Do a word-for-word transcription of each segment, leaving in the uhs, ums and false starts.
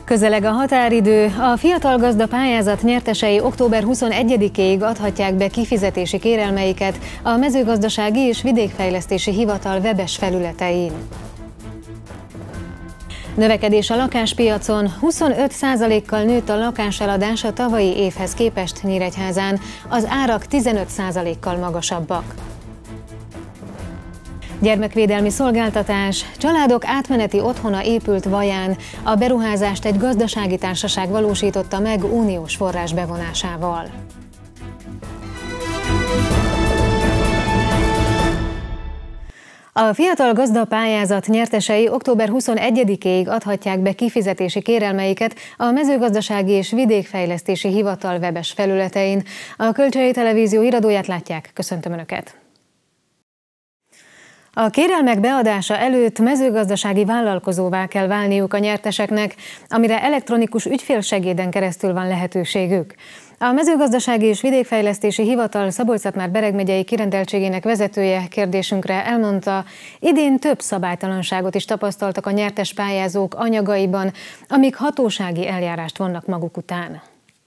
Közeleg a határidő, a Fiatal Gazda pályázat nyertesei október huszonegyedikéig adhatják be kifizetési kérelmeiket a Mezőgazdasági és Vidékfejlesztési Hivatal webes felületein. Növekedés a lakáspiacon, huszonöt százalékkal nőtt a lakáseladás a tavalyi évhez képest Nyíregyházán, az árak tizenöt százalékkal magasabbak. Gyermekvédelmi szolgáltatás, családok átmeneti otthona épült Vaján, a beruházást egy gazdasági társaság valósította meg uniós forrás bevonásával. A Fiatal Gazda pályázat nyertesei október huszonegyedikéig adhatják be kifizetési kérelmeiket a Mezőgazdasági és Vidékfejlesztési Hivatal webes felületein. A Kölcsei Televízió iradóját látják, köszöntöm Önöket! A kérelmek beadása előtt mezőgazdasági vállalkozóvá kell válniuk a nyerteseknek, amire elektronikus ügyfélsegéden keresztül van lehetőségük. A Mezőgazdasági és Vidékfejlesztési Hivatal Szabolcs-Szatmár-Bereg megyei kirendeltségének vezetője kérdésünkre elmondta, idén több szabálytalanságot is tapasztaltak a nyertes pályázók anyagaiban, amik hatósági eljárást vonnak maguk után.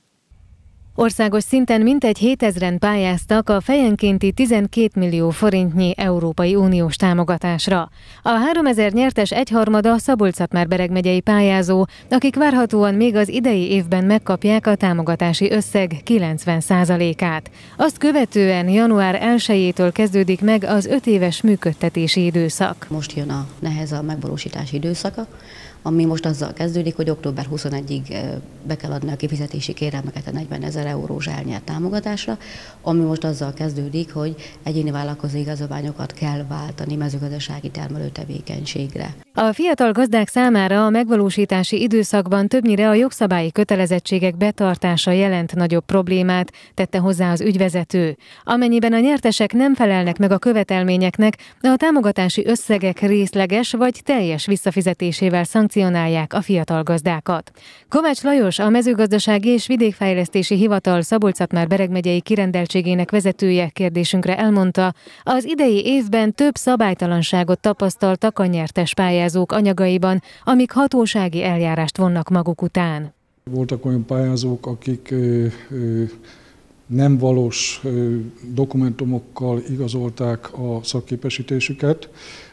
Országos szinten mintegy hétezren pályáztak a fejenkénti tizenkét millió forintnyi Európai Uniós támogatásra. A háromezer nyertes egyharmada Szabolcs-Szatmár-Bereg megyei pályázó, akik várhatóan még az idei évben megkapják a támogatási összeg kilencven százalékát. Azt követően január elsejétől kezdődik meg az öt éves működtetési időszak. Most jön a nehez a megvalósítási időszaka, ami most azzal kezdődik, hogy október huszonegyedikéig be kell adni a kifizetési kérelmeket a negyvenezer eurós elnyert támogatásra, ami most azzal kezdődik, hogy egyéni vállalkozó igazolványokat kell váltani mezőgazdasági termelőtevékenységre. A fiatal gazdák számára a megvalósítási időszakban többnyire a jogszabályi kötelezettségek betartása jelent nagyobb problémát, tette hozzá az ügyvezető. Amennyiben a nyertesek nem felelnek meg a követelményeknek, a támogatási összegek részleges vagy teljes visszafizetésével szankcionálják a fiatal gazdákat. Kovács Lajos, a Mezőgazdasági és Vidékfejlesztési Hivatal Szabolcs-Szatmár-Bereg megyei kirendeltségének vezetője kérdésünkre elmondta, az idei évben több szabálytalanságot tapasztaltak a nyertes pályázók anyagaiban, amik hatósági eljárást vonnak maguk után. Voltak olyan pályázók, akik ö, ö, nem valós ö, dokumentumokkal igazolták a szakképesítésüket.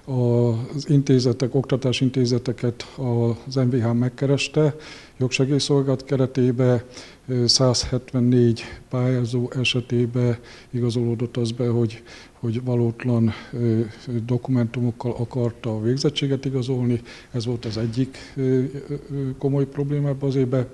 Az intézetek, oktatási intézeteket az em vé há megkereste, jogsegélyszolgálat keretében százhetvennégy pályázó esetében igazolódott az be, hogy, hogy valótlan dokumentumokkal akarta a végzettséget igazolni. Ez volt az egyik komoly probléma ebben az évben.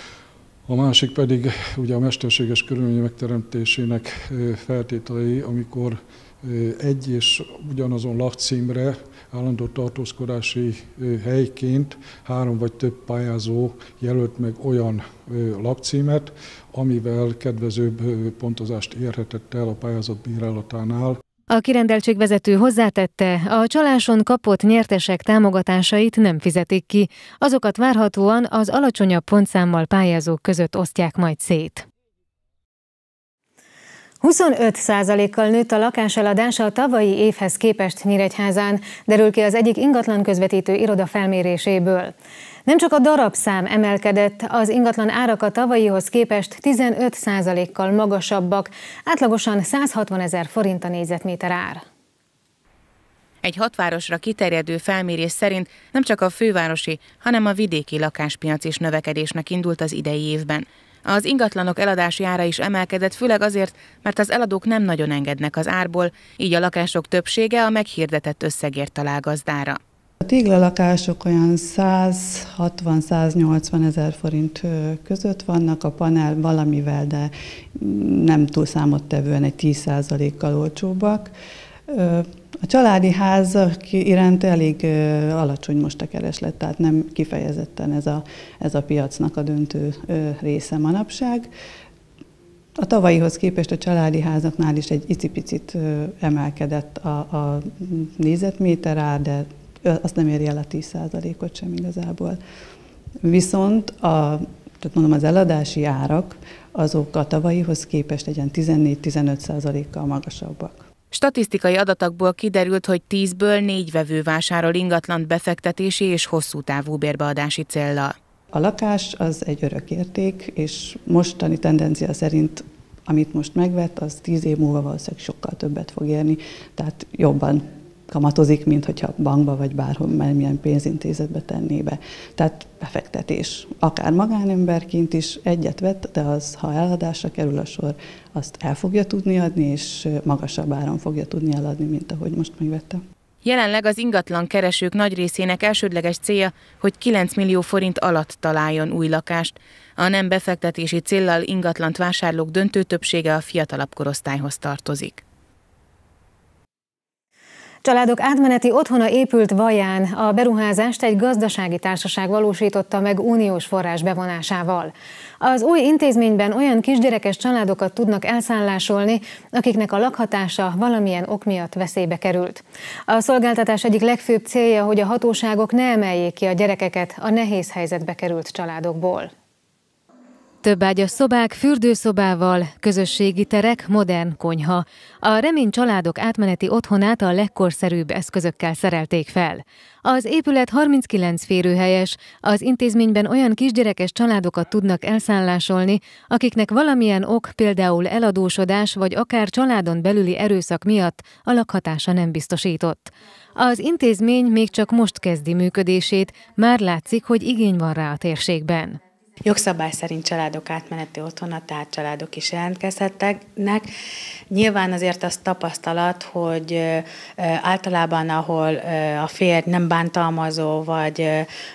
A másik pedig ugye a mesterséges körülmények megteremtésének feltételei, amikor egy és ugyanazon lakcímre állandó tartózkodási helyként három vagy több pályázó jelölt meg olyan lakcímet, amivel kedvezőbb pontozást érhetett el a pályázat bírálatánál. A kirendeltségvezető hozzátette, a csaláson kapott nyertesek támogatásait nem fizetik ki, azokat várhatóan az alacsonyabb pontszámmal pályázók között osztják majd szét. huszonöt százalékkal nőtt a lakáseladás a tavalyi évhez képest Nyíregyházán, derül ki az egyik ingatlan közvetítő iroda felméréséből. Nem csak a darabszám emelkedett, az ingatlan árak a tavalyihoz képest tizenöt százalékkal magasabbak, átlagosan százhatvanezer forint a négyzetméter ár. Egy hat városra kiterjedő felmérés szerint nem csak a fővárosi, hanem a vidéki lakáspiac is növekedésnek indult az idei évben. Az ingatlanok eladási ára is emelkedett, főleg azért, mert az eladók nem nagyon engednek az árból, így a lakások többsége a meghirdetett összegért talál gazdára. A téglalakások olyan százhatvan-száznyolcvan ezer forint között vannak, a panel valamivel, de nem túl számottevően egy tíz százalékkal olcsóbbak. A családi házak iránt elég alacsony most a kereslet, tehát nem kifejezetten ez a, ez a piacnak a döntő része manapság. A tavalyihoz képest a családi házaknál is egy icipicit emelkedett a, a négyzetméter ár, de azt nem éri el a tíz százalékot sem igazából. Viszont a, tehát mondom, az eladási árak azok a tavalyihoz képest egy ilyen tizennégy-tizenöt százalékkal magasabbak. Statisztikai adatokból kiderült, hogy tízből négy vevő vásárol ingatlant befektetési és hosszú távú bérbeadási céllal. A lakás az egy örök érték, és mostani tendencia szerint, amit most megvett, az tíz év múlva valószínűleg sokkal többet fog érni, tehát jobban kamatozik, mint hogyha bankba vagy bárhol milyen pénzintézetbe tenné be. Tehát befektetés. Akár magánemberként is egyet vett, de az, ha eladásra kerül a sor, azt el fogja tudni adni, és magasabb áron fogja tudni eladni, mint ahogy most megvette. Jelenleg az ingatlan keresők nagy részének elsődleges célja, hogy kilenc millió forint alatt találjon új lakást. A nem befektetési céllal ingatlant vásárlók döntő többsége a fiatalabb korosztályhoz tartozik. Családok átmeneti otthona épült Vaján. A beruházást egy gazdasági társaság valósította meg uniós forrás bevonásával. Az új intézményben olyan kisgyerekes családokat tudnak elszállásolni, akiknek a lakhatása valamilyen ok miatt veszélybe került. A szolgáltatás egyik legfőbb célja, hogy a hatóságok ne emeljék ki a gyerekeket a nehéz helyzetbe került családokból. Több ágyas szobák, fürdőszobával, közösségi terek, modern konyha. A Remény családok átmeneti otthonát a legkorszerűbb eszközökkel szerelték fel. Az épület harminckilenc férőhelyes, az intézményben olyan kisgyerekes családokat tudnak elszállásolni, akiknek valamilyen ok, például eladósodás vagy akár családon belüli erőszak miatt a lakhatása nem biztosított. Az intézmény még csak most kezdi működését, már látszik, hogy igény van rá a térségben. Jogszabály szerint családok átmeneti otthona, tehát családok is jelentkezhetnek. Nyilván azért az tapasztalat, hogy általában, ahol a férj nem bántalmazó, vagy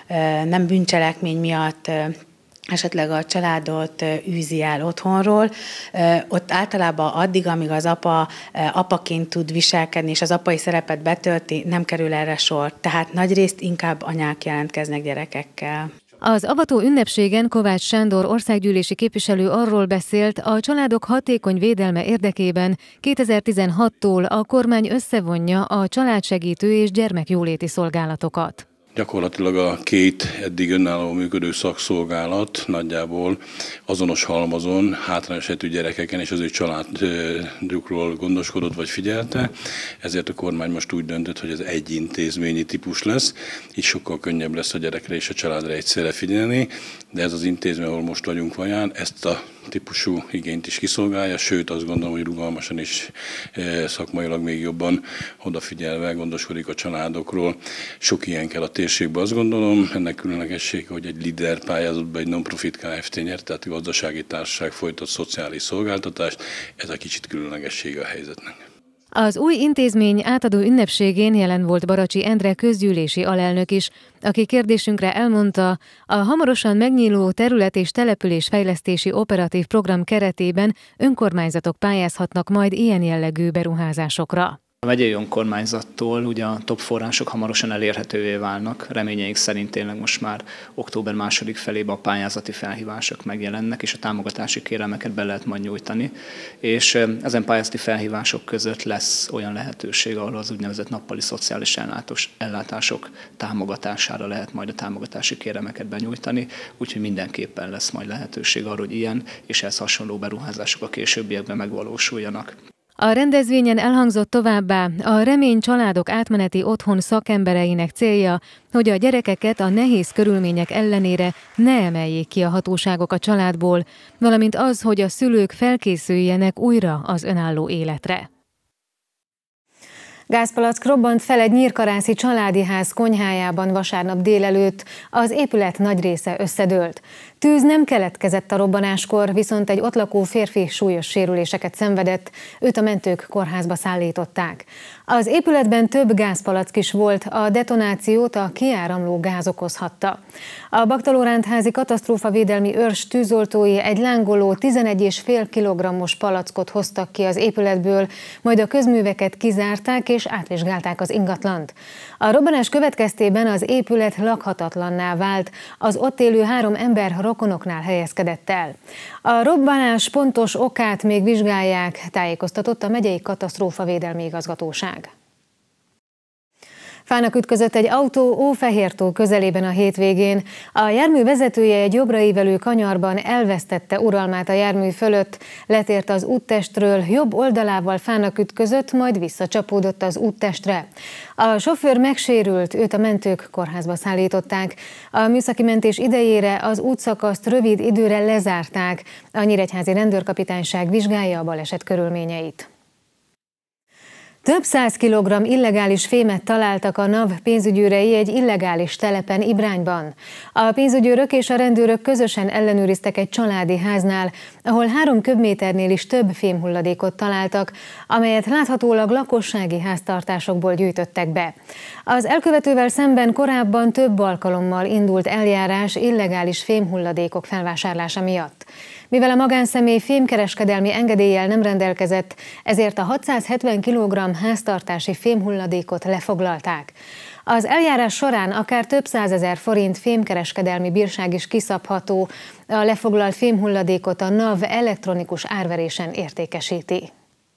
nem bűncselekmény miatt esetleg a családot űzi el otthonról, ott általában addig, amíg az apa apaként tud viselkedni, és az apai szerepet betölti, nem kerül erre sor. Tehát nagyrészt inkább anyák jelentkeznek gyerekekkel. Az avató ünnepségen Kovács Sándor országgyűlési képviselő arról beszélt, a családok hatékony védelme érdekében kétezer-tizenhattól a kormány összevonja a családsegítő és gyermekjóléti szolgálatokat. Gyakorlatilag a két eddig önálló működő szakszolgálat nagyjából azonos halmazon hátrányos helyzetű gyerekeken és az ő családjukról gondoskodott vagy figyelte. Ezért a kormány most úgy döntött, hogy ez egy intézményi típus lesz, így sokkal könnyebb lesz a gyerekre és a családra egyszerre figyelni, de ez az intézmény, ahol most vagyunk Vaján, ezt a típusú igényt is kiszolgálja, sőt azt gondolom, hogy rugalmasan is szakmailag még jobban odafigyelve gondoskodik a családokról. Sok ilyen kell a térségben, azt gondolom. Ennek különlegessége, hogy egy LEADER pályázatban egy non-profit Kft. Nyert, tehát a gazdasági társaság folytat szociális szolgáltatást. Ez a kicsit különlegessége a helyzetnek. Az új intézmény átadó ünnepségén jelen volt Baracsi Endre közgyűlési alelnök is, aki kérdésünkre elmondta, a hamarosan megnyíló terület- és településfejlesztési operatív program keretében önkormányzatok pályázhatnak majd ilyen jellegű beruházásokra. A megyei önkormányzattól ugye a top források hamarosan elérhetővé válnak. Reményeink szerint tényleg most már október második felében a pályázati felhívások megjelennek, és a támogatási kérelmeket be lehet majd nyújtani. És ezen pályázati felhívások között lesz olyan lehetőség, ahol az úgynevezett nappali szociális ellátások támogatására lehet majd a támogatási kérelmeket benyújtani, úgyhogy mindenképpen lesz majd lehetőség arra, hogy ilyen és ehhez hasonló beruházások a későbbiekben megvalósuljanak. A rendezvényen elhangzott továbbá, a Remény családok átmeneti otthon szakembereinek célja, hogy a gyerekeket a nehéz körülmények ellenére ne emeljék ki a hatóságok a családból, valamint az, hogy a szülők felkészüljenek újra az önálló életre. Gázpalack robbant fel egy nyírkarászi családi ház konyhájában vasárnap délelőtt, az épület nagy része összedőlt. Tűz nem keletkezett a robbanáskor, viszont egy ott lakó férfi súlyos sérüléseket szenvedett, őt a mentők kórházba szállították. Az épületben több gázpalack is volt, a detonációt a kiáramló gáz okozhatta. A Baktalórántházi katasztrófavédelmi őrs tűzoltói egy lángoló tizenegy egész öt kilogrammos palackot hoztak ki az épületből, majd a közműveket kizárták és átvizsgálták az ingatlant. A robbanás következtében az épület lakhatatlanná vált, az ott élő három ember rokonoknál helyezkedett el. A robbanás pontos okát még vizsgálják, tájékoztatott a megyei katasztrófavédelmi igazgatóság. Fának ütközött egy autó Ófehértó közelében a hétvégén. A jármű vezetője egy jobbra ívelő kanyarban elvesztette uralmát a jármű fölött, letért az úttestről, jobb oldalával fának ütközött, majd visszacsapódott az úttestre. A sofőr megsérült, őt a mentők kórházba szállították. A műszaki mentés idejére az útszakaszt rövid időre lezárták. A nyíregyházi rendőrkapitányság vizsgálja a baleset körülményeit. Több száz kilogramm illegális fémet találtak a NAV pénzügyőrei egy illegális telepen Ibrányban. A pénzügyőrök és a rendőrök közösen ellenőriztek egy családi háznál, ahol három köbméternél is több fémhulladékot találtak, amelyet láthatólag lakossági háztartásokból gyűjtöttek be. Az elkövetővel szemben korábban több alkalommal indult eljárás illegális fémhulladékok felvásárlása miatt. Mivel a magánszemély fémkereskedelmi engedéllyel nem rendelkezett, ezért a hatszázhetven kilogramm háztartási fémhulladékot lefoglalták. Az eljárás során akár több százezer forint fémkereskedelmi bírság is kiszabható. A lefoglalt fémhulladékot a NAV elektronikus árverésen értékesíti.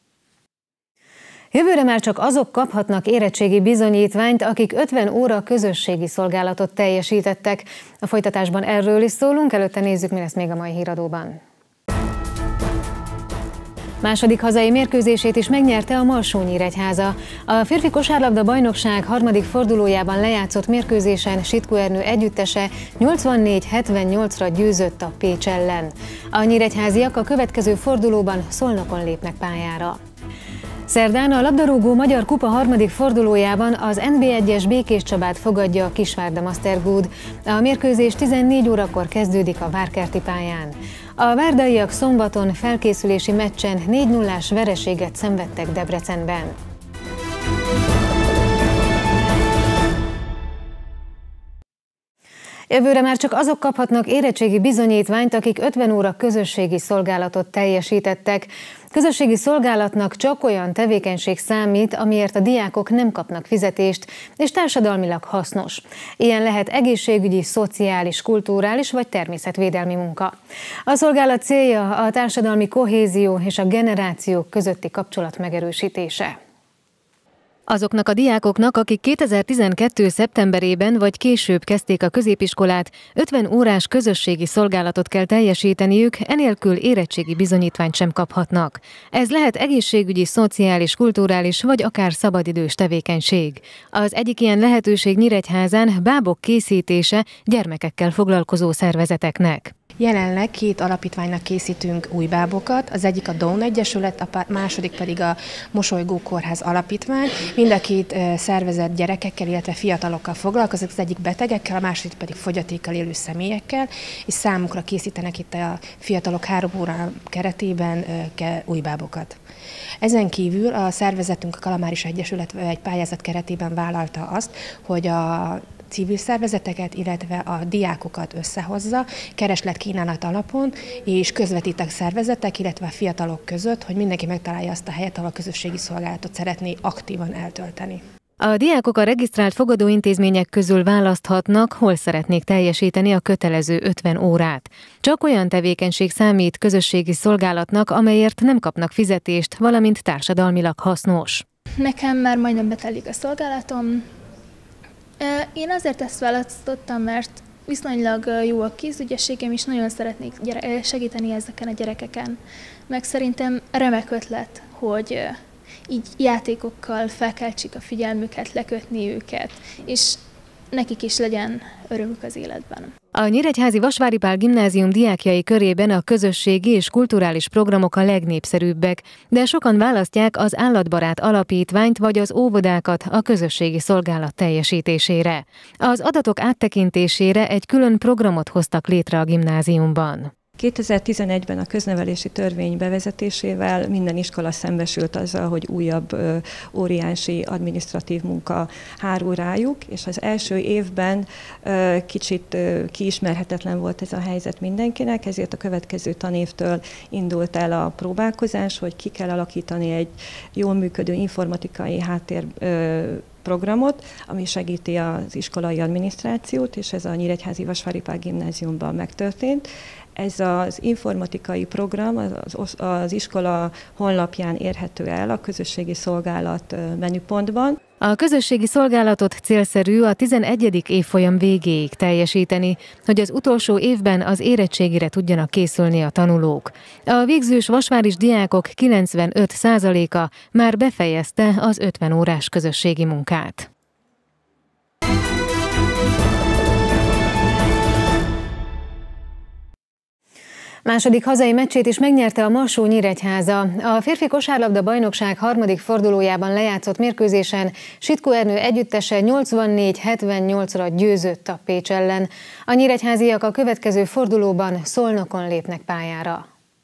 Jövőre már csak azok kaphatnak érettségi bizonyítványt, akik ötven óra közösségi szolgálatot teljesítettek. A folytatásban erről is szólunk, előtte nézzük, mi lesz még a mai híradóban. Második hazai mérkőzését is megnyerte a Malsó-Nyíregyháza. A férfi kosárlabda bajnokság harmadik fordulójában lejátszott mérkőzésen Sitkó-Ernő együttese nyolcvannégy hetvennyolcra győzött a Pécs ellen. A nyíregyháziak a következő fordulóban Szolnokon lépnek pályára. Szerdán a labdarúgó Magyar Kupa harmadik fordulójában az en bé egyes Békés Csabát fogadja a Kisvárda Mastergood. A mérkőzés tizennégy órakor kezdődik a Várkerti pályán. A várdaiak szombaton felkészülési meccsen négy nullás vereséget szenvedtek Debrecenben. Jövőre már csak azok kaphatnak érettségi bizonyítványt, akik ötven óra közösségi szolgálatot teljesítettek. Közösségi szolgálatnak csak olyan tevékenység számít, amiért a diákok nem kapnak fizetést, és társadalmilag hasznos. Ilyen lehet egészségügyi, szociális, kulturális vagy természetvédelmi munka. A szolgálat célja a társadalmi kohézió és a generációk közötti kapcsolat megerősítése. Azoknak a diákoknak, akik kétezer-tizenkettő szeptemberében vagy később kezdték a középiskolát, ötven órás közösségi szolgálatot kell teljesíteniük, enélkül érettségi bizonyítványt sem kaphatnak. Ez lehet egészségügyi, szociális, kulturális vagy akár szabadidős tevékenység. Az egyik ilyen lehetőség Nyíregyházán bábok készítése gyermekekkel foglalkozó szervezeteknek. Jelenleg két alapítványnak készítünk új bábokat, az egyik a Dawn Egyesület, a második pedig a Mosolygó Kórház Alapítvány. Mind a két szervezet gyerekekkel, illetve fiatalokkal foglalkozik, az egyik betegekkel, a második pedig fogyatékkal élő személyekkel, és számukra készítenek itt a fiatalok három óra keretében új bábokat. Ezen kívül a szervezetünk, a Kalamáris Egyesület egy pályázat keretében vállalta azt, hogy a civil szervezeteket, illetve a diákokat összehozza, kereslet-kínálat alapon, és közvetít a szervezetek, illetve a fiatalok között, hogy mindenki megtalálja azt a helyet, ahol a közösségi szolgálatot szeretné aktívan eltölteni. A diákok a regisztrált fogadóintézmények közül választhatnak, hol szeretnék teljesíteni a kötelező ötven órát. Csak olyan tevékenység számít közösségi szolgálatnak, amelyért nem kapnak fizetést, valamint társadalmilag hasznos. Nekem már majdnem betelik a szolgálatom. Én azért ezt választottam, mert viszonylag jó a kézügyességem, és nagyon szeretnék segíteni ezeken a gyerekeken. Meg szerintem remek ötlet, hogy így játékokkal felkeltsük a figyelmüket, lekötni őket, és nekik is legyen örömük az életben. A Nyíregyházi Vasvári Pál Gimnázium diákjai körében a közösségi és kulturális programok a legnépszerűbbek, de sokan választják az Állatbarát Alapítványt vagy az óvodákat a közösségi szolgálat teljesítésére. Az adatok áttekintésére egy külön programot hoztak létre a gimnáziumban. kétezer-tizenegyben a köznevelési törvény bevezetésével minden iskola szembesült azzal, hogy újabb ö, óriási adminisztratív munka hárul rájuk, és az első évben ö, kicsit ö, kiismerhetetlen volt ez a helyzet mindenkinek, ezért a következő tanévtől indult el a próbálkozás, hogy ki kell alakítani egy jól működő informatikai háttér ö, programot, ami segíti az iskolai adminisztrációt, és ez a Nyíregyházi Vasvári Pál Gimnáziumban megtörtént. Ez az informatikai program az, az iskola honlapján érhető el a közösségi szolgálat menüpontban. A közösségi szolgálatot célszerű a tizenegyedik évfolyam végéig teljesíteni, hogy az utolsó évben az érettségire tudjanak készülni a tanulók. A végzős vasváris diákok kilencvenöt százaléka már befejezte az ötven órás közösségi munkát. Második hazai meccsét is megnyerte a Marsó-Nyíregyháza. A férfi kosárlabda bajnokság harmadik fordulójában lejátszott mérkőzésen Sitkó Ernő együttese nyolcvannégy hetvennyolcra győzött a Pécs ellen. A nyíregyháziak a következő fordulóban Szolnokon lépnek pályára.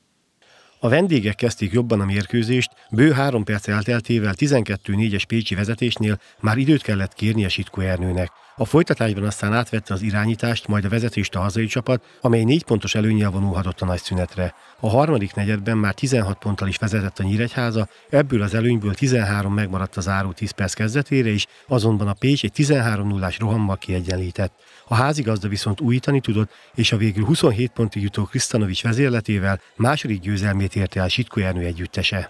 A vendégek kezdték jobban a mérkőzést, bő három perc elteltével tizenkettő négyes pécsi vezetésnél már időt kellett kérnie Sitkó Ernőnek. A folytatásban aztán átvette az irányítást, majd a vezetést a hazai csapat, amely négy pontos előnnyel vonulhatott a nagy szünetre. A harmadik negyedben már tizenhat ponttal is vezetett a Nyíregyháza, ebből az előnyből tizenhárom megmaradt a záró tíz perc kezdetére is, azonban a Pécs egy tizenhárom nullás rohammal kiegyenlített. A házigazda viszont újítani tudott, és a végül huszonhét pontig jutó Krisztanovics vezérletével második győzelmét érte el Sitkó Ernő együttese.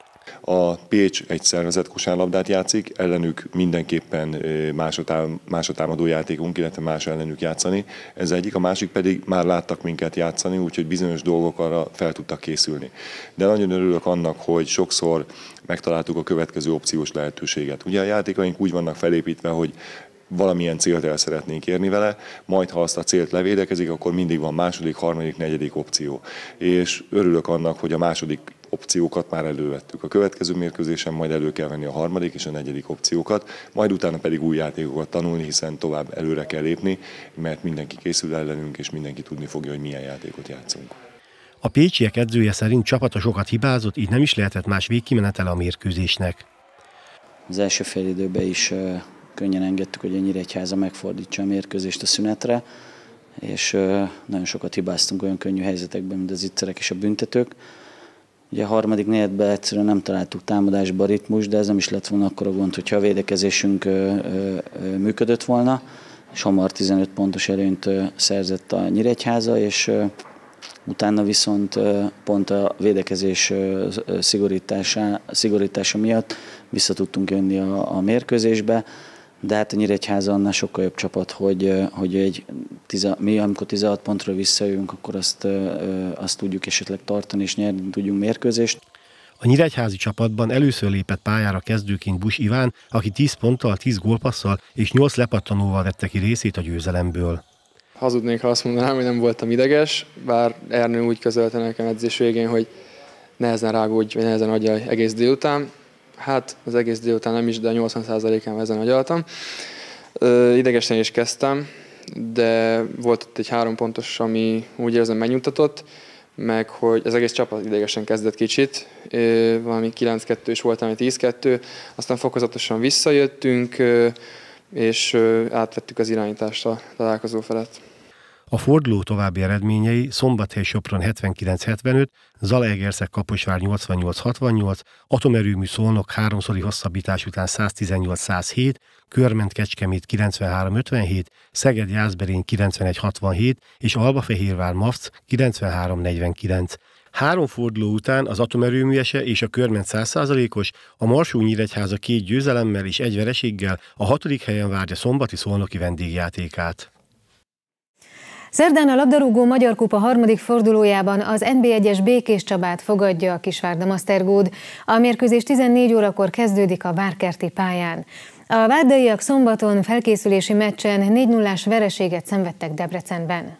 A Pécs egy szervezett kosárlabdát játszik, ellenük mindenképpen másodtámadó játékunk, illetve más ellenük játszani. Ez egyik, a másik pedig már láttak minket játszani, úgyhogy bizonyos dolgok arra fel tudtak készülni. De nagyon örülök annak, hogy sokszor megtaláltuk a következő opciós lehetőséget. Ugye a játékaink úgy vannak felépítve, hogy valamilyen célt el szeretnénk érni vele, majd ha azt a célt levédekezik, akkor mindig van második, harmadik, negyedik opció. És örülök annak, hogy a második opciókat már elővettük. A következő mérkőzésen majd elő kell venni a harmadik és a negyedik opciókat, majd utána pedig új játékokat tanulni, hiszen tovább előre kell lépni, mert mindenki készül ellenünk, és mindenki tudni fogja, hogy milyen játékot játszunk. A pécsiek edzője szerint csapata sokat hibázott, így nem is lehetett más végkimenetele a mérkőzésnek. Az első fél időben is könnyen engedtük, hogy a Nyíregyháza megfordítsa a mérkőzést a szünetre, és nagyon sokat hibáztunk olyan könnyű helyzetekben, mint az ittszerek és a büntetők. Ugye a harmadik negyedben egyszerűen nem találtuk támadásba a ritmus, de ez nem is lett volna akkora gond, hogyha a védekezésünk működött volna, és hamar tizenöt pontos előnyt szerzett a Nyíregyháza, és utána viszont pont a védekezés szigorítása, szigorítása miatt vissza tudtunk jönni a, a mérkőzésbe, de hát a Nyíregyháza annál sokkal jobb csapat, hogy, hogy egy tiza, mi amikor tizenhat pontról visszajövünk, akkor azt, azt tudjuk esetleg tartani és nyerni tudjunk mérkőzést. A nyíregyházi csapatban először lépett pályára kezdőként Busch Iván, aki tíz ponttal, tíz gólpasszal és nyolc lepattanóval vette ki részét a győzelemből. Hazudnék, ha azt mondanám, hogy nem voltam ideges, bár Ernő úgy közölte nekem edzés végén, hogy nehezen rágódj, vagy nehezen agyalj egész délután. Hát az egész délután nem is, de a nyolcvan százalékán ezen agyaltam. Idegesen is kezdtem, de volt ott egy három pontos, ami úgy érzem megnyugtatott, meg hogy az egész csapat idegesen kezdett kicsit, valami kilenc kettő is volt, ami tíz kettő, aztán fokozatosan visszajöttünk, és átvettük az irányítást a találkozó felett. A forduló további eredményei Szombathely-Sopron hetvenkilenc hetvenöt, Zalaegerszeg-Kaposvár nyolcvannyolc hatvannyolc, Atomerőmű Szolnok háromszori hosszabbítás után száztizennyolc százhét, Körment-Kecskemét kilencvenhárom ötvenhét, Szeged-Jászberény kilencvenegy hatvanhét és Albafehérvár MAFC kilencvenhárom negyvenkilenc. Három forduló után az atomerőműese és a Körment száz százalékos, a Marsó-Nyíregyháza két győzelemmel és egy vereséggel a hatodik helyen várja szombati szolnoki vendégjátékát. Szerdán a labdarúgó Magyar Kupa harmadik fordulójában az en bé egyes Békés Csabát fogadja a Kisvárda Mastergood. A mérkőzés tizennégy órakor kezdődik a Várkerti pályán. A várdaiak szombaton felkészülési meccsen négy nullás vereséget szenvedtek Debrecenben.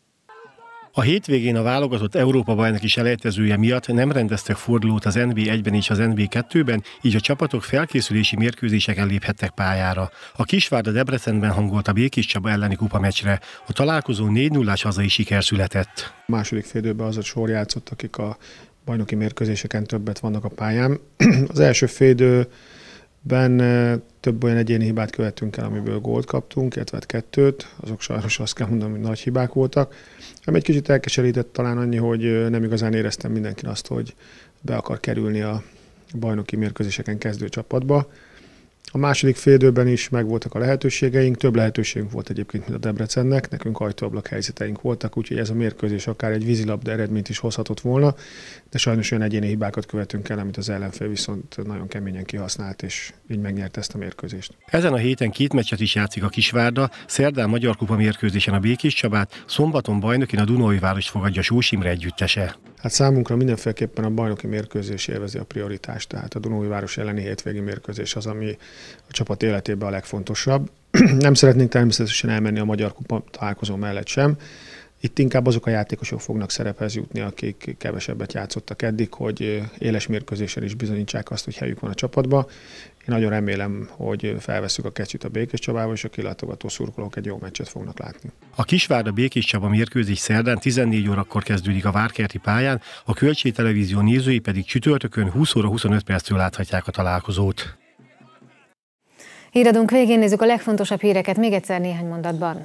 A hétvégén a válogatott Európa-bajnoki selejtezője miatt nem rendeztek fordulót az en bé egyben és az en bé kettőben, így a csapatok felkészülési mérkőzéseken léphettek pályára. A Kisvárda Debrecenben hangolt a Békés Csaba elleni kupameccsre. A találkozó négy nullás hazai siker született. A második félidőben az a sor játszott, akik a bajnoki mérkőzéseken többet vannak a pályán. Az első félidőben több olyan egyéni hibát követtünk el, amiből gólt kaptunk, illetve kettőt. Azok sajnos azt kell mondanom, hogy nagy hibák voltak. Ami egy kicsit elkeserített talán annyi, hogy nem igazán éreztem mindenkin azt, hogy be akar kerülni a bajnoki mérkőzéseken kezdő csapatba. A második félidőben is megvoltak a lehetőségeink, több lehetőségünk volt egyébként, mint a Debrecennek, nekünk ajtóablak helyzeteink voltak, úgyhogy ez a mérkőzés akár egy vízilabda eredményt is hozhatott volna, de sajnos olyan egyéni hibákat követünk el, amit az ellenfél viszont nagyon keményen kihasznált, és így megnyerte ezt a mérkőzést. Ezen a héten két meccset is játszik a Kisvárda, szerdán Magyar Kupa mérkőzésen a Békés Csabát, szombaton bajnokin a Dunaújvárost fogadja Sós Imre együttese. Hát számunkra mindenféleképpen a bajnoki mérkőzés élvezi a prioritást, tehát a Dunaújváros elleni hétvégi mérkőzés az, ami a csapat életében a legfontosabb. Nem szeretnénk természetesen elmenni a Magyar Kupa találkozó mellett sem. Itt inkább azok a játékosok fognak szerephez jutni, akik kevesebbet játszottak eddig, hogy éles mérkőzésen is bizonyítsák azt, hogy helyük van a csapatba. Én nagyon remélem, hogy felveszük a kecsit a Békés Csabával, és a kilátogató szurkolók egy jó meccset fognak látni. A Kisvárda Békés Csaba mérkőzés szerdán tizennégy órakor kezdődik a Várkerti pályán, a Kölcsey Televízió nézői pedig csütörtökön húsz óra huszonöt perctől láthatják a találkozót. Híradónk végén nézzük a legfontosabb híreket még egyszer néhány mondatban.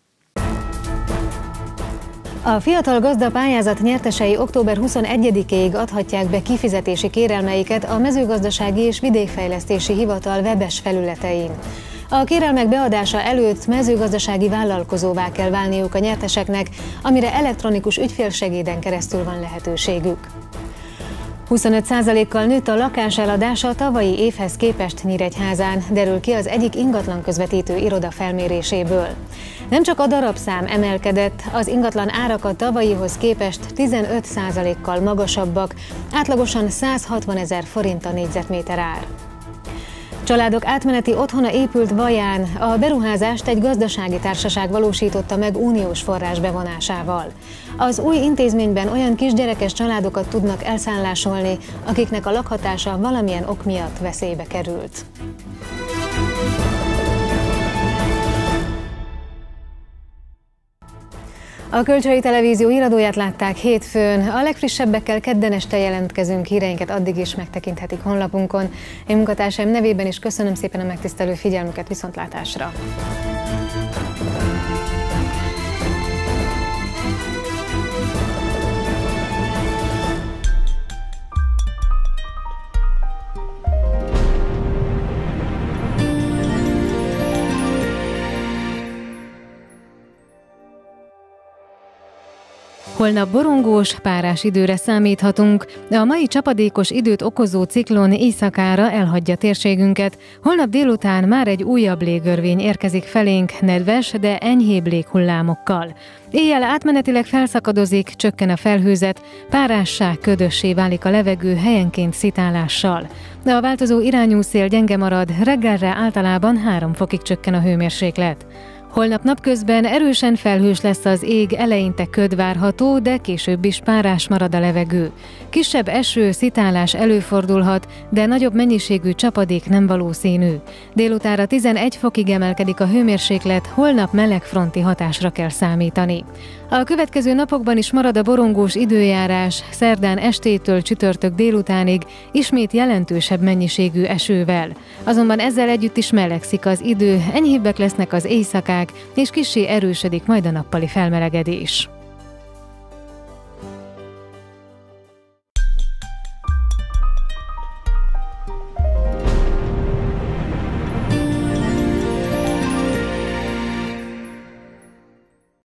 A Fiatal Gazda pályázat nyertesei október huszonegyedikéig adhatják be kifizetési kérelmeiket a Mezőgazdasági és Vidékfejlesztési Hivatal webes felületein. A kérelmek beadása előtt mezőgazdasági vállalkozóvá kell válniuk a nyerteseknek, amire elektronikus ügyfélsegéden keresztül van lehetőségük. huszonöt százalékkal nőtt a lakás eladása a tavalyi évhez képest Nyíregyházán, derül ki az egyik ingatlan közvetítő iroda felméréséből. Nem csak a darabszám emelkedett, az ingatlan árak a tavalyihoz képest tizenöt százalékkal magasabbak, átlagosan százhatvanezer forint a négyzetméter ár. Családok átmeneti otthona épült Baján, a beruházást egy gazdasági társaság valósította meg uniós forrás bevonásával. Az új intézményben olyan kisgyerekes családokat tudnak elszállásolni, akiknek a lakhatása valamilyen ok miatt veszélybe került. A Kölcsey Televízió híradóját látták hétfőn, a legfrissebbekkel kedden este jelentkezünk, híreinket addig is megtekinthetik honlapunkon. Én munkatársaim nevében is köszönöm szépen a megtisztelő figyelmüket, viszontlátásra! Holnap borongós, párás időre számíthatunk. A mai csapadékos időt okozó ciklon éjszakára elhagyja térségünket. Holnap délután már egy újabb légörvény érkezik felénk, nedves, de enyhébb léghullámokkal. Éjjel átmenetileg felszakadozik, csökken a felhőzet, párássá, ködössé válik a levegő helyenként szitálással. De a változó irányú szél gyenge marad, reggelre általában három fokig csökken a hőmérséklet. Holnap napközben erősen felhős lesz az ég, eleinte köd várható, de később is párás marad a levegő. Kisebb eső, szitálás előfordulhat, de nagyobb mennyiségű csapadék nem valószínű. Délutára tizenegy fokig emelkedik a hőmérséklet, holnap melegfronti hatásra kell számítani. A következő napokban is marad a borongós időjárás, szerdán estétől csütörtök délutánig, ismét jelentősebb mennyiségű esővel. Azonban ezzel együtt is melegszik az idő, enyhébbek lesznek az éjszakák, és kissé erősödik majd a nappali felmelegedés.